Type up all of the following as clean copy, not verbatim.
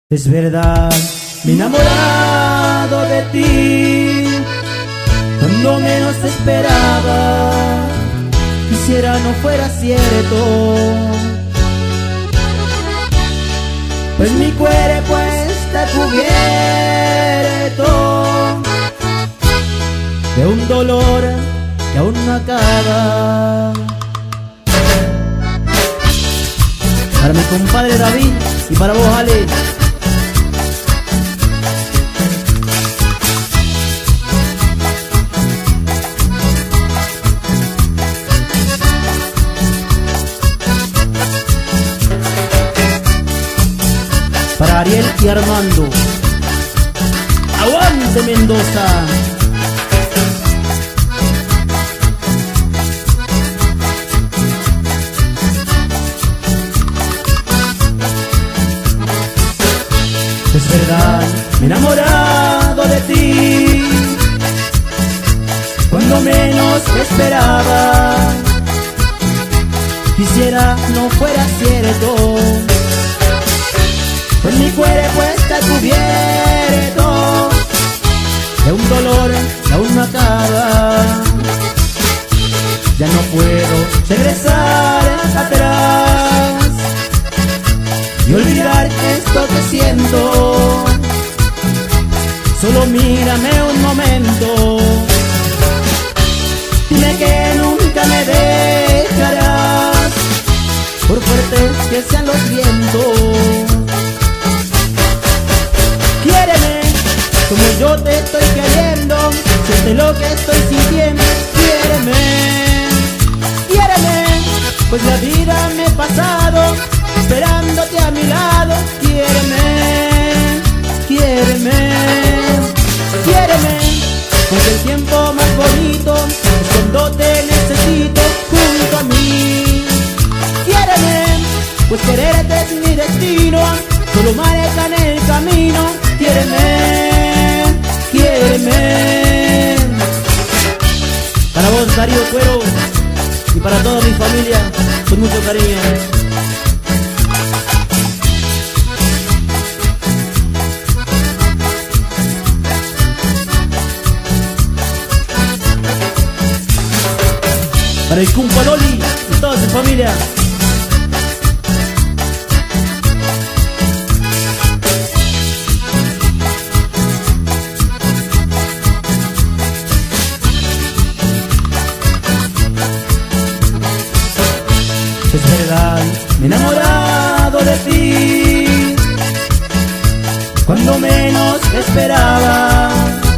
Es verdad, me he enamorado de ti cuando menos esperaba. Quisiera no fuera cierto, pues mi cuerpo está cubierto de un dolor que aún no acaba. Para mi compadre David y para vos, Ale. Para Ariel y Armando. ¡Aguante, Mendoza! Es verdad, me he enamorado de ti cuando menos esperaba. Quisiera no fuera cierto, pues mi cuerpo está cubierto de un dolor que aún no acaba. Ya no puedo regresar atrás y olvidar esto que siento. Solo mírame un momento, dime que nunca me dejarás, por fuertes que sean los vientos. Quiéreme como yo te estoy queriendo, siente lo que estoy sintiendo. Quiéreme, quiéreme, pues la vida me he pasado esperándote a mi lado. Quiéreme, quiéreme, quiéreme, porque el tiempo más bonito es cuando te necesito junto a mí. Quiéreme, pues quererte es mi destino, solo marca en el camino. Quiéreme, quiéreme. Para vos, Darío Cuero, y para toda mi familia, con mucho cariño. Para el compa Loli y toda su familia. Es verdad, me he enamorado de ti cuando menos esperaba.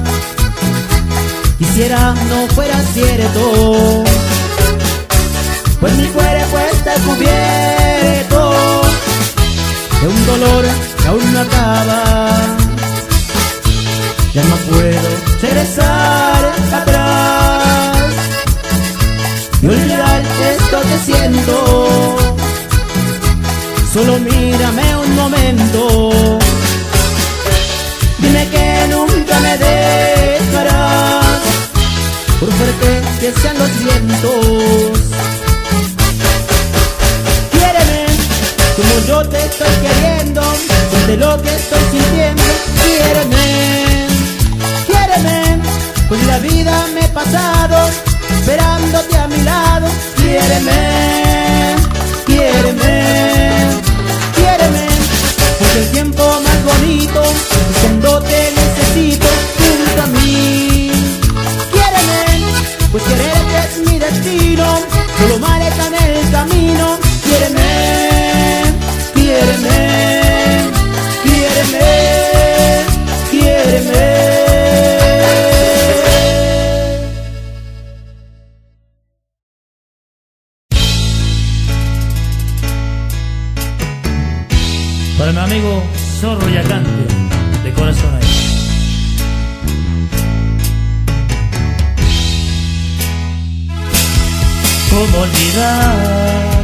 Quisiera no fuera cierto, pues mi cuerpo está cubierto de un dolor que aún no acaba. Ya no puedo regresar atrás y olvidar esto que siento. Solo mírame un momento, dime que nunca me dejarás, por fuerte que sean los vientos. Quiéreme como yo te estoy queriendo, siente lo que estoy sintiendo. Quiéreme, quiéreme, pues la vida me he pasado esperándote a mi lado. Quiéreme, quiéreme, quiéreme, porque el tiempo más bonito es cuando te necesito junto a mí. Quiéreme, pues quererte es mi destino, solo marca en el camino. Quiéreme, quiéreme, quiéreme, quiéreme. Para mi amigo Zorro Yacante, de corazón ahí. ¿Cómo olvidar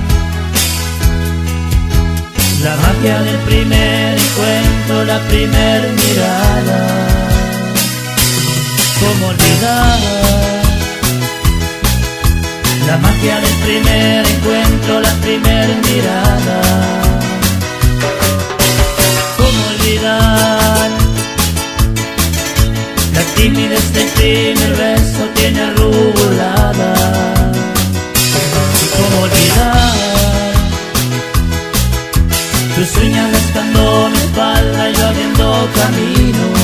la magia del primer encuentro, la primer mirada? ¿Cómo olvidar la magia del primer encuentro, la primer mirada? ¿Cómo olvidar primer beso tiene arrugulada. ¿Cómo olvidar tus uñas rascando mi espalda y yo abriendo caminos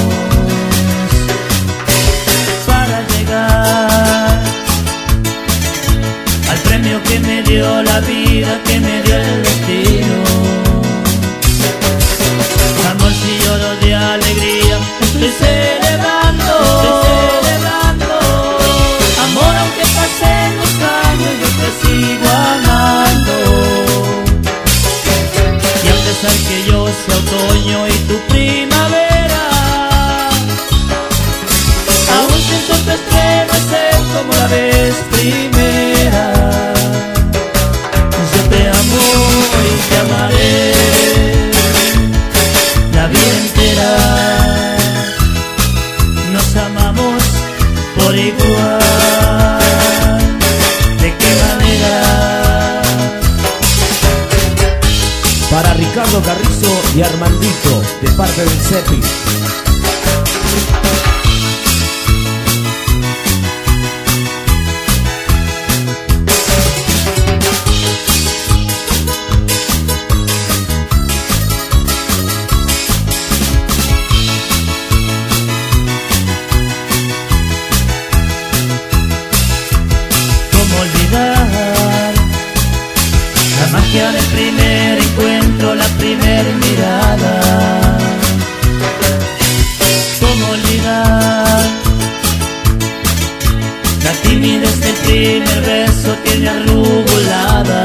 para llegar al premio que me dio la vida, que me dio el destino? Amor, si lloro de alegría, estoy celebrando, amor, aunque pasen los años yo te sigo amando. Y a pesar que yo sea otoño y tu primavera, aún siento tu estremecer como la vez primera. Yo te amo y te amaré la vida entera. Nos amamos por igual. ¿De qué manera? Para Ricardo Carrizo y Armandito, de parte del CEPI. La magia del primer encuentro, la primer mirada. ¿Cómo olvidar la timidez del primer beso tiene arrugulada?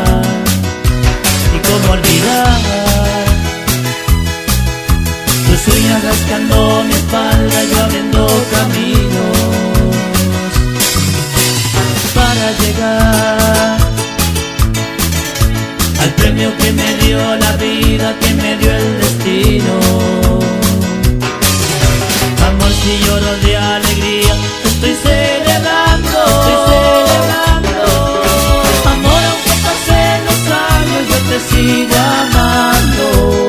¿Y cómo olvidar tus uñas rascando mi espalda, yo abriendo caminos para llegar al premio que me dio la vida, que me dio el destino? Amor, si lloro de alegría, estoy celebrando, amor, aunque pasen los años yo te sigo amando.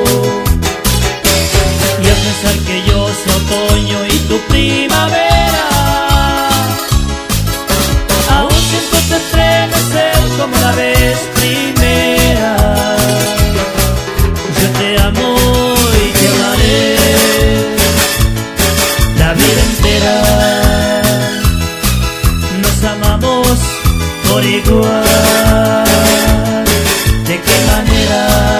Y a pesar que yo sea otoño y tu primavera, aún siento tu estremecer como la vez primera. Yo te amo y te amaré la vida entera. Nos amamos por igual. ¿De qué manera?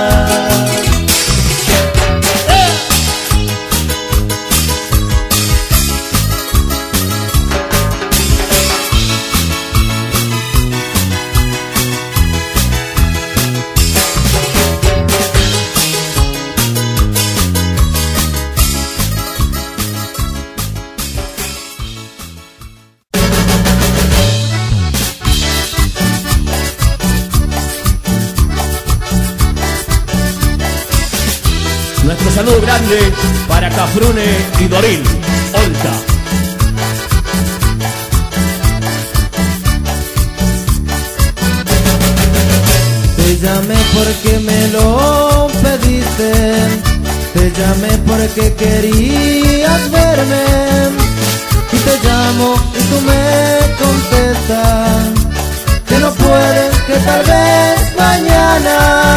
Nuestro saludo grande para Cafrune y Doril, Olta. Te llamé porque me lo pediste, te llamé porque querías verme, y te llamo y tú me contestas que no puedes, que tal vez mañana.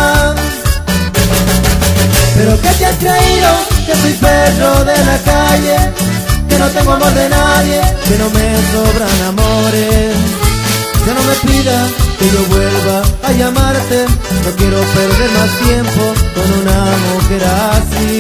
Pero que te has creído, que soy perro de la calle, que no tengo amor de nadie, que no me sobran amores. Ya no me pidas que yo vuelva a llamarte, no quiero perder más tiempo con una mujer así.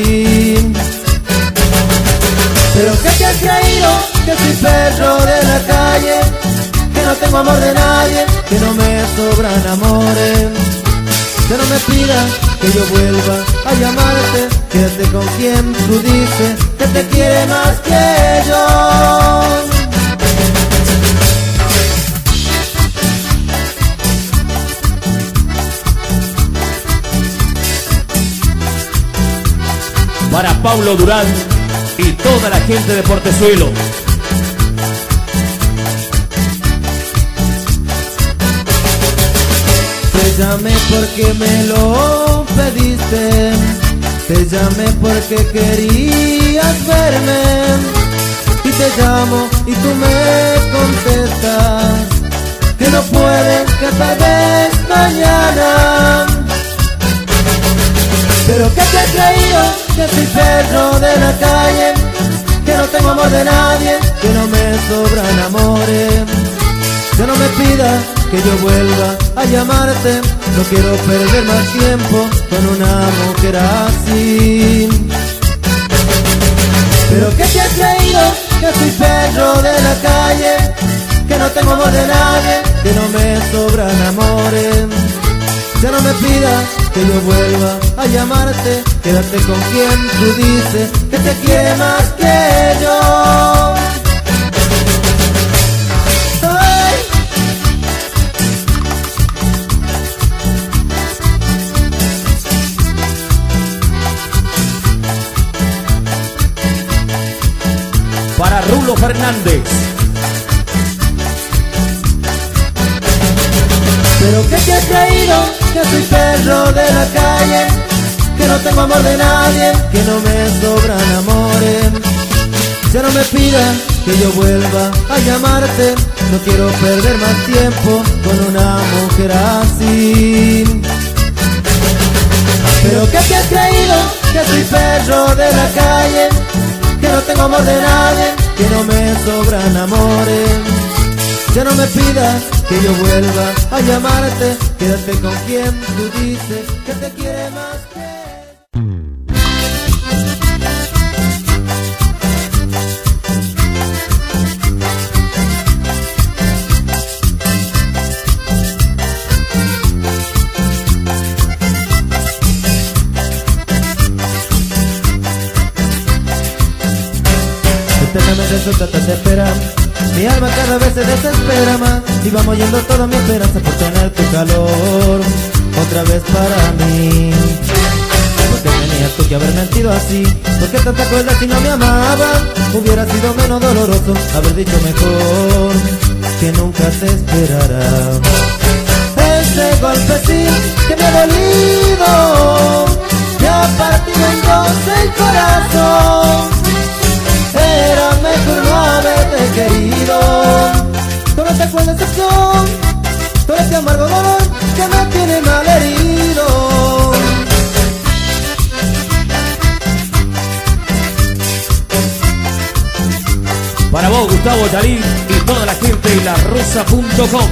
Pero que te has creído, que soy perro de la calle, que no tengo amor de nadie, que no me sobran amores. Ya no me pidas que yo vuelva a llamarte, quédate con quien tú dices que te quiere más que yo. Para Pablo Durán y toda la gente de Portezuelo. Te llamé porque me lo pediste, te llamé porque querías verme, y te llamo y tú me contestas que no puedes, que tal vez mañana. Pero que te he creído, que soy perro de la calle, que no tengo amor de nadie, que no me sobran amores. Ya no me pidas que yo vuelva a llamarte, no quiero perder más tiempo con una mujer así. Pero que te has creído, que soy perro de la calle, que no tengo amor de nadie, que no me sobran amores. Ya no me pidas que yo vuelva a llamarte, quédate con quien tú dices que te quiere más que yo. Ay. Para Rulo Fernández. Pero que te has creído, que soy perro de la calle, que no tengo amor de nadie, que no me sobran amores. Ya no me pidas que yo vuelva a llamarte, no quiero perder más tiempo con una mujer así. Pero que te has creído, que soy perro de la calle, que no tengo amor de nadie, que no me sobran amores. Ya no me pidas que yo vuelva a llamarte, quédate con quien tú dices que te quiere más que... Eternamente resulta te espera. Mi alma cada vez se desespera más y va moliendo toda mi esperanza por tener tu calor otra vez para mí. Porque tenías tú que haber mentido así, porque tanta crueldad si no me amabas. Hubiera sido menos doloroso haber dicho mejor que nunca te esperara. Ese golpe sí que me ha dolido, me ha partido en dos el corazón. Era mejor no haberte querido. Todo te fue decepción, todo este amargo dolor que me tiene mal herido. Para vos, Gustavo Talí y toda la gente de larosa.com.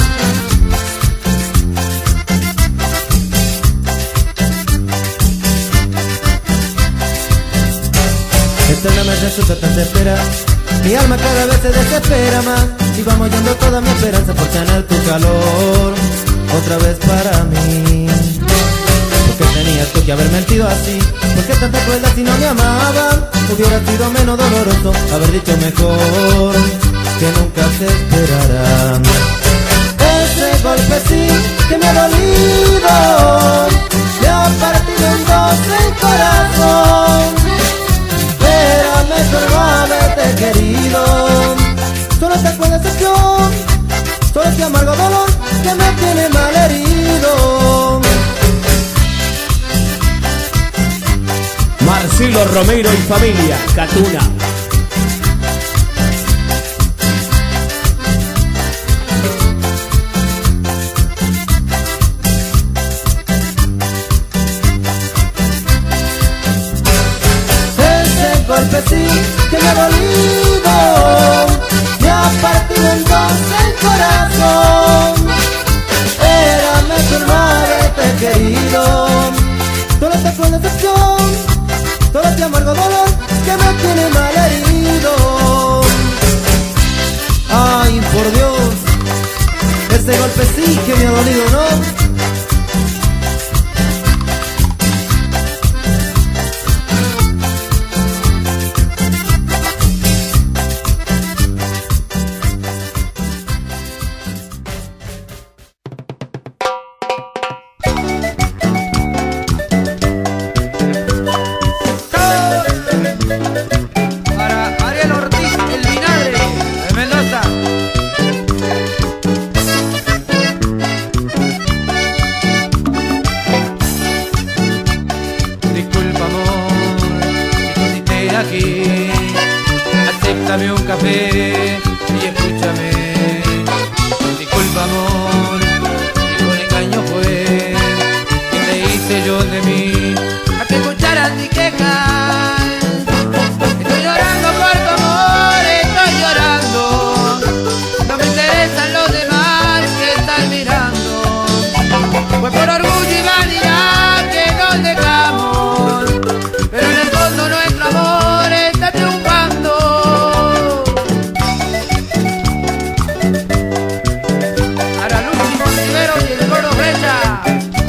Eternamente resulta tan espera. Mi alma cada vez se desespera más y va mollando toda mi esperanza por tener tu calor otra vez para mí. Porque tenías tú que haber mentido así, porque tanta crueldad si no me amaban. Hubiera sido menos doloroso haber dicho mejor que nunca se esperara. Ese golpe sí que me ha dolido, me ha partido en dos el corazón. Era mejor no haberte querido. Solo te fue decepción, solo este amargo dolor que me tiene mal herido. Marcelo Romero y familia, Catuna. Golpe sí que me ha dolido, me ha partido en dos el corazón. Era mejor no haberte querido. Solo te fue decepción, solo este amargo dolor que me tiene mal herido. Ay, por Dios, ese golpe sí que me ha dolido, ¿no? acéptame un café y escúchame. Disculpa amor, si con engaño fue que te hice yo de mí, a que escucharas mi queja. Estoy llorando por tu amor, estoy llorando. No me interesan los demás que están mirando. Fue por orgullo y vanidad que nos dejamos, pero en el fondo nuestro amor está triunfando. Para Luchi Montivero y el Gordo Brecha.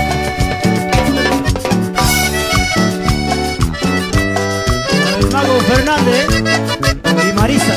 Para el Mago Fernández y Marisa.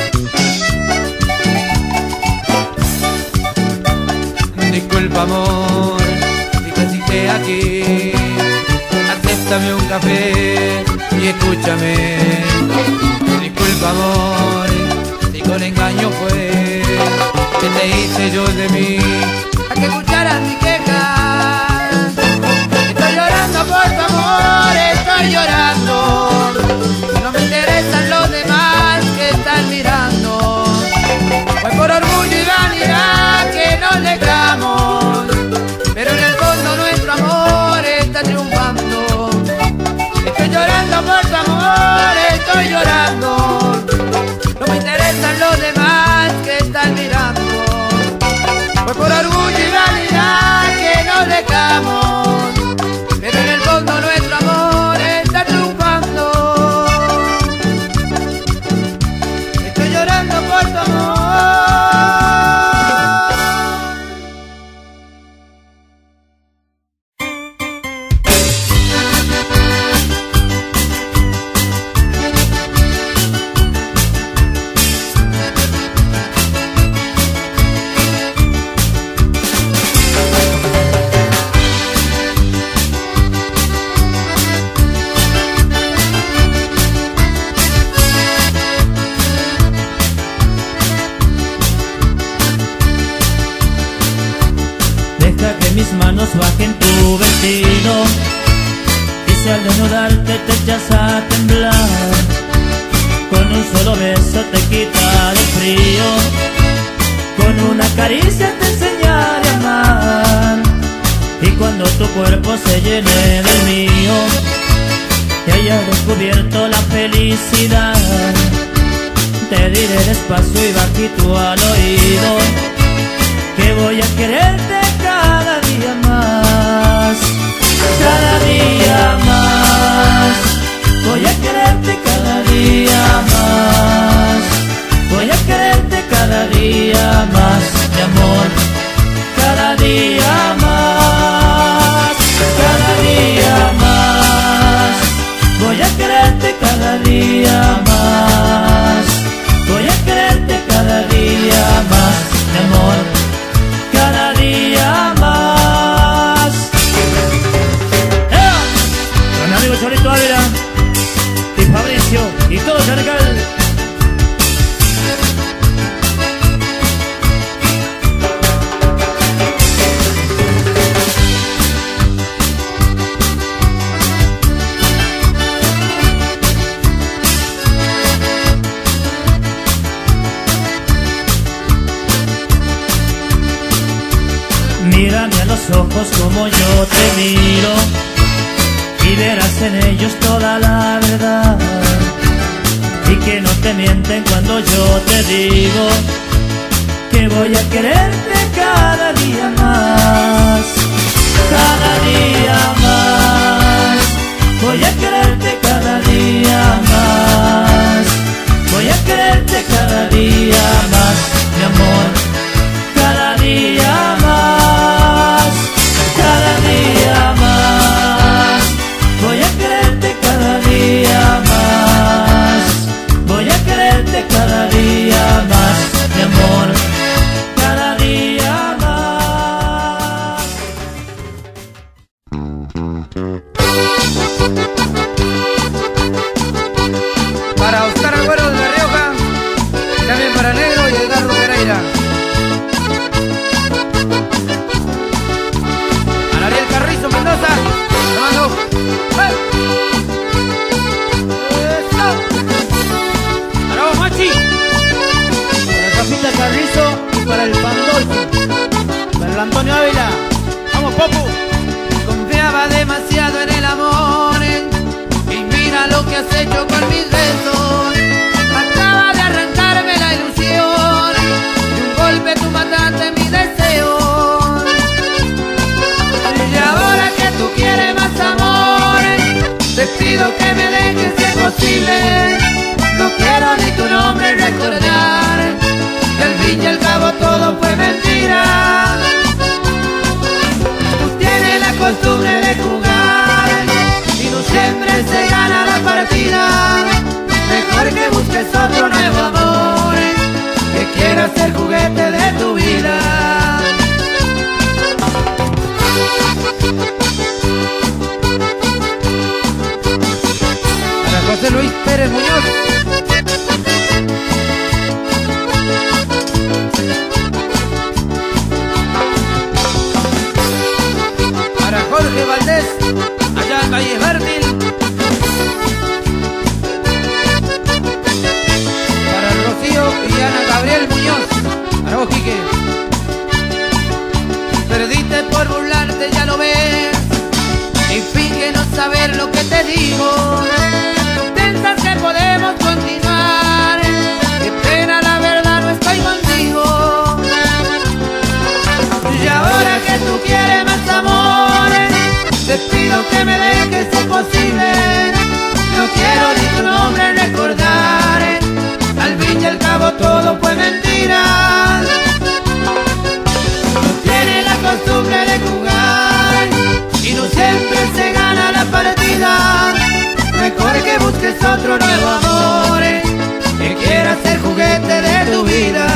Disculpa amor, si te cité aquí, acéptame un café y escúchame. Disculpa amor, si con engaño fue que te hice yo de mí, a que escucharas mi queja. Estoy llorando por tu amor, estoy llorando. No me interesan los demás que están mirando. Fue por orgullo y vanidad que nos dejamos, pero en el fondo nuestro amor está triunfando. Estoy llorando por tu amor, estoy llorando. No me interesan los demás que están mirando. Fue por orgullo y vanidad que nos dejamos, pero en el fondo nuestro amor está triunfando. Estoy llorando por tu amor. Mis manos bajen tu vestido y si al desnudarte te echas a temblar, con un solo beso te quitaré el frío, con una caricia te enseñaré a amar. Y cuando tu cuerpo se llene del mío y hayas descubierto la felicidad, te diré despacio y bajito al oído que voy a quererte cada día más, cada día más. Voy a quererte cada día más, voy a quererte cada día más, mi amor, cada día más, cada día más. Voy a quererte cada día más, voy a quererte cada día más, mi amor, cada día más. Con mi amigo Cholito Ávila y Fabricio y todo Charcal. Mírame a los ojos como yo te miro y verás en ellos toda la verdad, y que no te mienten cuando yo te digo que voy a quererte cada día más, cada día más. Voy a quererte cada día más, voy a quererte cada día más, mi amor, cada día más, cada día más. Voy a quererte cada día más, voy a quererte cada día más, mi amor, cada día más. Popo. Confiaba demasiado en el amor, y mira lo que has hecho con mis besos. Acaba de arrancarme la ilusión, de un golpe tú mataste mi deseo. Y ahora que tú quieres más amor, te pido que me dejes si es posible. No quiero ni tu nombre recordar, que al fin y al cabo todo fue mentira. Tú tienes la costumbre de jugar y no siempre se gana la partida. Mejor que busques otro nuevo amor, que quiera ser juguete de tu vida. Para José Luis Pérez Muñoz. Para Jorge Valdés, allá en Valle Fértil. Para Rocío y Ana Gabriel Muñoz. Para vos, Quique. Perdiste por burlarte, ya lo ves, y finge no saber lo que te digo. Piensas que podemos continuar, qué pena, la verdad no estoy contigo. Y ahora que tú quieres más amor, te pido que me dejes si es posible. No quiero ni tu nombre recordar, al fin y al cabo todo fue mentira. Tiene la costumbre de jugar y no siempre se gana la partida. Mejor que busques otro nuevo amor, que quiera ser juguete de tu vida.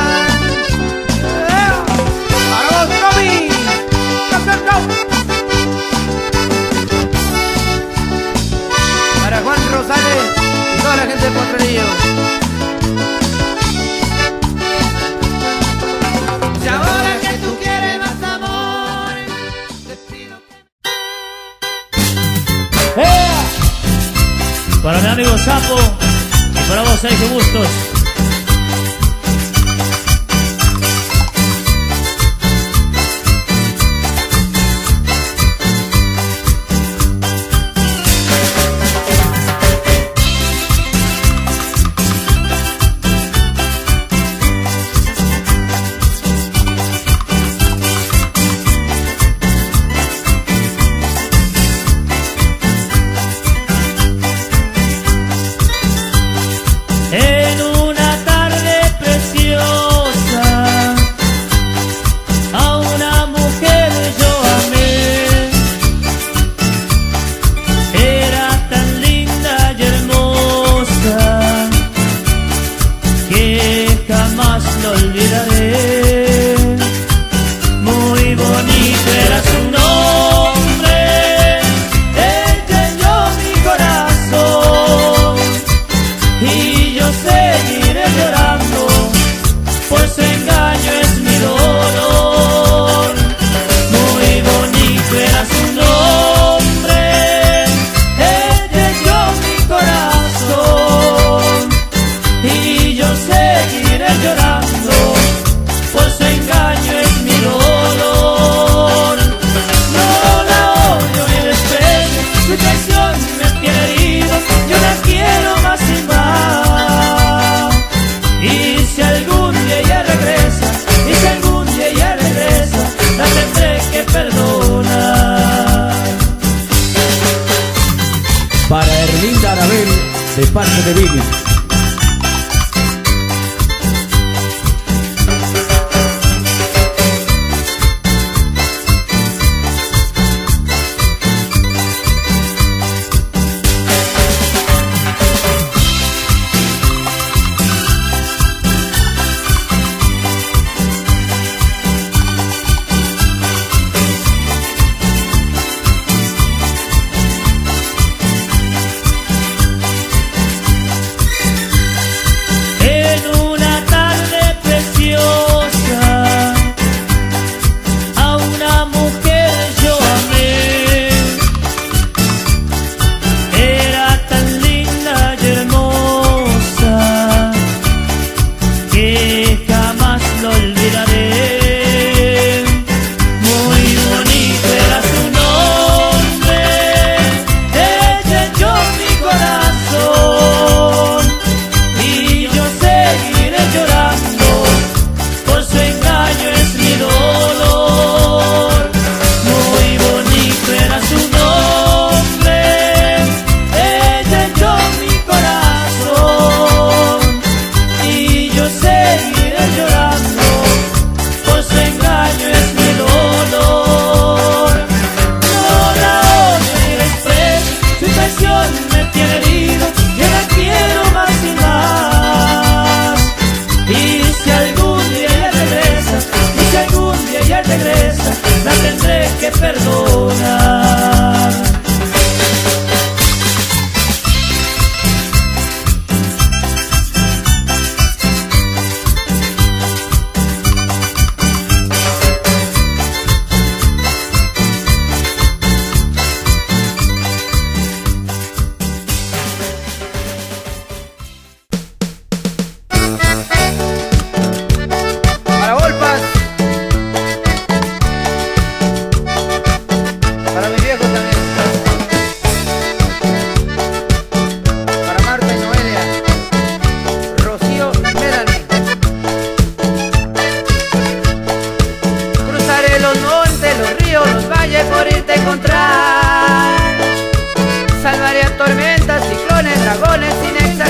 ¡Para vos, Tommy! Para Juan Rosales y toda la gente de Potrerillo. Y ahora que tú quieres más amor, te pido que... Para mi amigo Sapo y para vos, Sergio Bustos. En una tarde preciosa a una mujer yo amé. Era tan linda y hermosa que jamás lo olvidaré. Muy bonito era su nombre, ella hirió mi corazón, y yo seguiré llorando, pues su engaño es mi dolor. Muy bonito era su nombre, ella hirió mi corazón, y yo seguiré llorando, pues su engaño es mi dolor. No la odio ni desprecio, su traición me tiene herido, yo la quiero más y más. Y si algún día ella regresa, y si algún día ella regresa, la tendré que perdonar. Para Erlinda Arabel, de parte de Vini.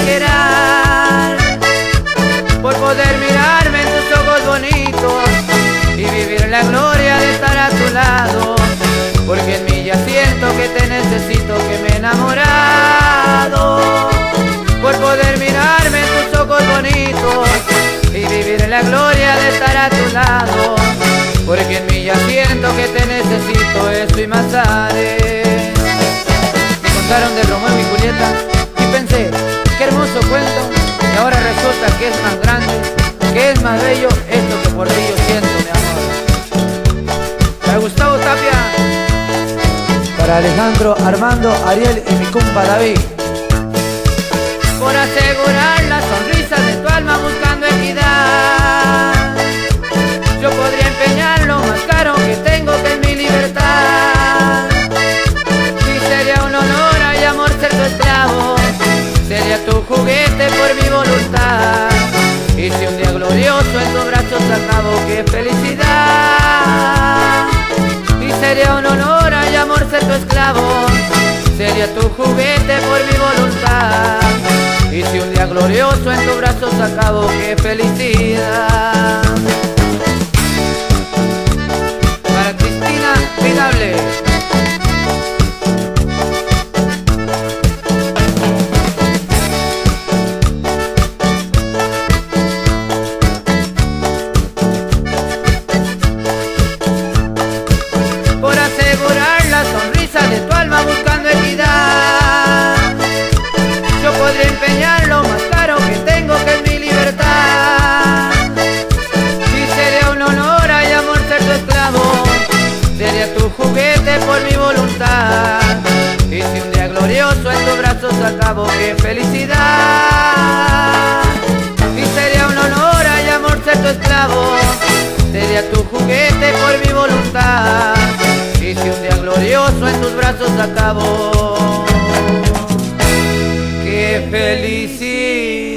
paquerar, por poder mirarme en tus ojos bonitos y vivir la gloria de estar a tu lado, porque en mí ya siento que te necesito, que me he enamorado, por poder mirarme en tus ojos bonitos y vivir la gloria de estar a tu lado, porque en mí ya siento que te necesito, eso y más haré. Me contaron de Romeo y Julieta y pensé, qué hermoso cuento, y ahora resulta que es más grande, que es más bello esto que por ti yo siento, mi amor. Para Gustavo Tapia, para Alejandro, Armando, Ariel y mi compa David. Por asegurar la sonrisa de tu alma buscando equidad, yo podría empeñar lo más caro que tengo, que es mi libertad. Y sería un honor y amor ser tu esclavo, sería tu juguete por mi voluntad. Y si un día glorioso en tus brazos acabo, qué felicidad. Y sería un honor y amor ser tu esclavo, sería tu juguete por mi voluntad. Y si un día glorioso en tus brazos acabo, qué felicidad. Para Cristina Vidable. Por asegurar la sonrisa de tu alma buscando equidad, yo podría empeñar lo más caro que tengo, que es mi libertad. Y sería un honor y amor ser tu esclavo, sería tu juguete por mi voluntad. Y si un día glorioso en tus brazos acabo, qué felicidad. Y sería un honor y amor ser tu esclavo, sería tu juguete por mi voluntad. Y si un día glorioso en tus brazos acabo, qué felicidad.